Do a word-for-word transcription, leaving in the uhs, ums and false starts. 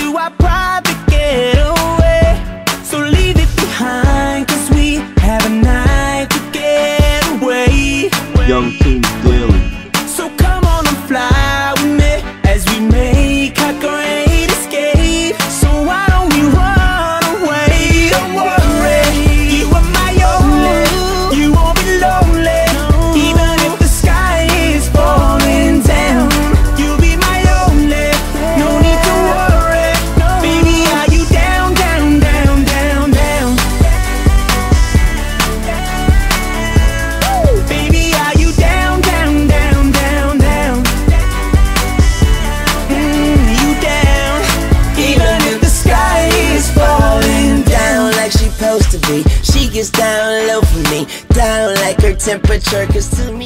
to our private getaway. So leave it behind, cause we have a night to get away. Young King Daily. So come on and fly with me as we make our great escape. So why don't we run away? Don't worry, you are my only. You won't be lonely, even if the sky is falling down. You'll be my only, no need to worry. Baby, are you down, down, down, down, down? Baby, are you down, down, down, down, down? Mm, you down, even if the sky is falling down. Like she supposed to be. She gets down low for me, down like her temperature, cause to me